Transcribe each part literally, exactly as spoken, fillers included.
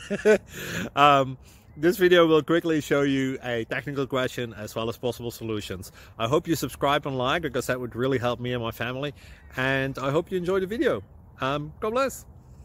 um, this video will quickly show you a technical question as well as possible solutions. I hope you subscribe and like, because that would really help me and my family. And I hope you enjoy the video. Um, God bless.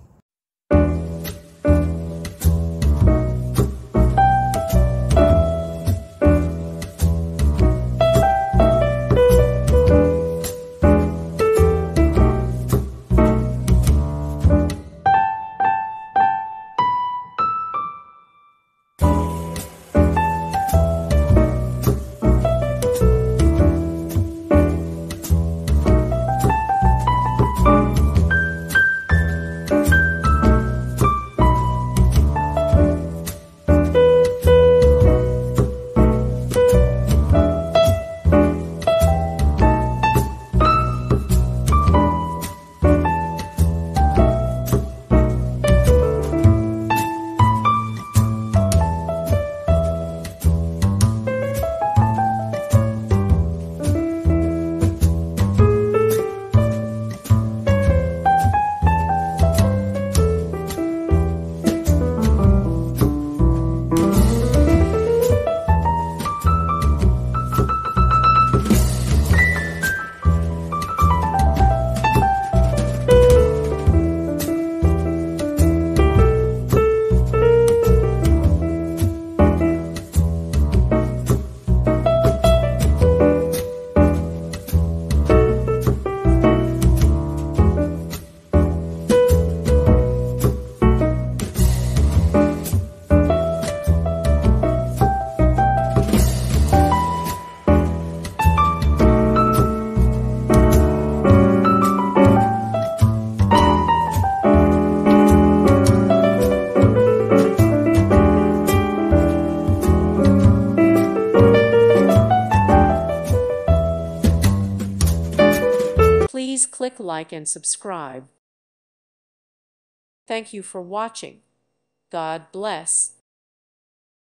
Please click like and subscribe. Thank you for watching. God bless.